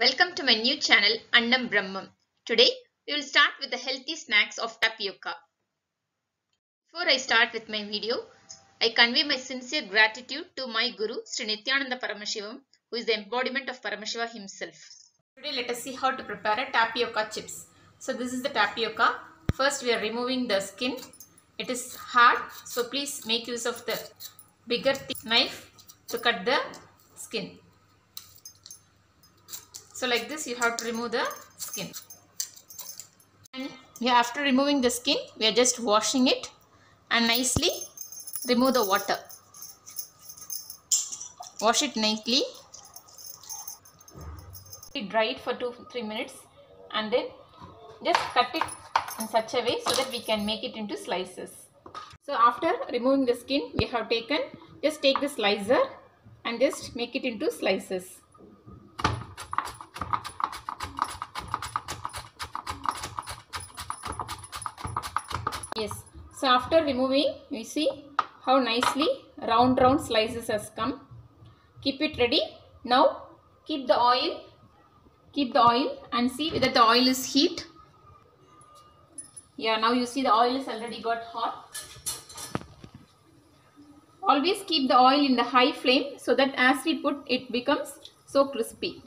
Welcome to my new channel Annam Brahmam. Today we will start with the healthy snacks of tapioca. Before I start with my video, I convey my sincere gratitude to my Guru Sri Nithyananda Paramashivam, who is the embodiment of Paramashiva himself. Today let us see how to prepare a tapioca chips. So this is the tapioca. First we are removing the skin. It is hard, so please make use of the bigger thick knife to cut the skin. So like this you have to remove the skin. And after removing the skin, we are just washing it and nicely remove the water. Wash it nicely. Dry it for 2-3 minutes and then just cut it in such a way so that we can make it into slices. So after removing the skin, we have taken, just take the slicer and just make it into slices. Yes, so after removing, you see how nicely round slices has come. Keep it ready. Now keep the oil and see whether the oil is heat. Yeah, now you see the oil is already got hot. Always keep the oil in the high flame so that as we put it becomes so crispy.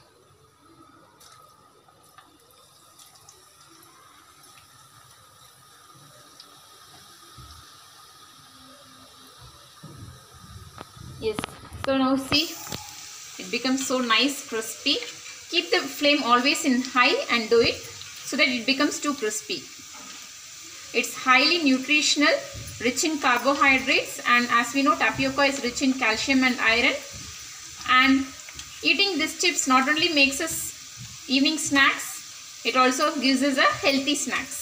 Yes, so now see it becomes so nice crispy. Keep the flame always in high and do it so that it becomes too crispy. It's highly nutritional, rich in carbohydrates, and as we know tapioca is rich in calcium and iron. And eating these chips not only makes us evening snacks, it also gives us a healthy snacks.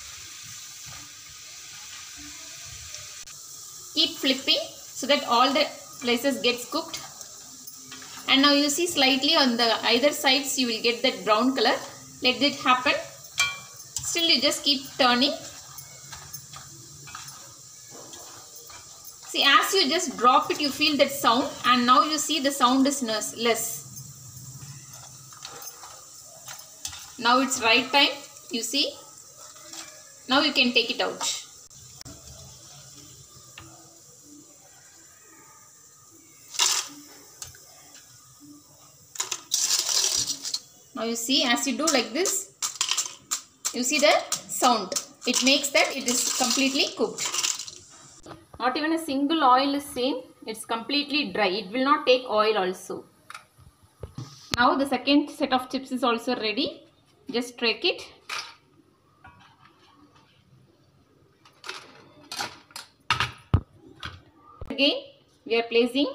Keep flipping so that all the places gets cooked. And now you see slightly on the either sides you will get that brown color. Let it happen. Still you just keep turning. See, as you just drop it you feel that sound, and now you see the sound is less. Now it's right time, you see. Now you can take it out. Now you see, as you do like this, you see the sound. It makes that it is completely cooked. Not even a single oil is seen. It's completely dry. It will not take oil also. Now the second set of chips is also ready. Just take it. Again we are placing.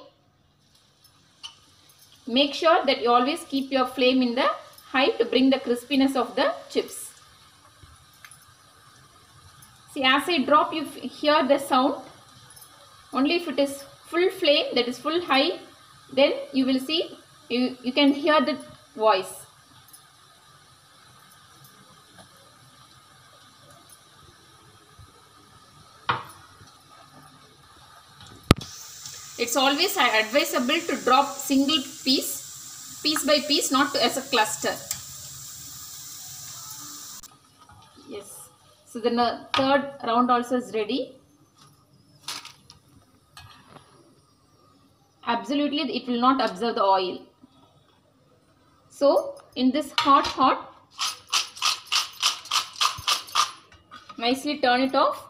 Make sure that you always keep your flame in the high to bring the crispiness of the chips. See, as I drop you hear the sound. Only if it is full flame, that is full high, then you will see, you can hear the voice. It's always advisable to drop single piece by piece, not as a cluster. Yes. So then the third round also is ready. Absolutely it will not absorb the oil. So in this hot, nicely turn it off.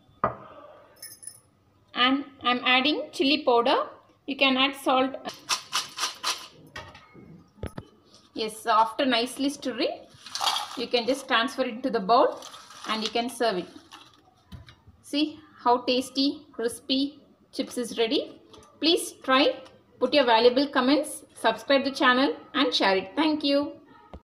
And I am adding chili powder. You can add salt. Yes, so after nicely stirring, you can just transfer it to the bowl and you can serve it. See how tasty, crispy chips is ready. Please try, put your valuable comments, subscribe the channel and share it. Thank you.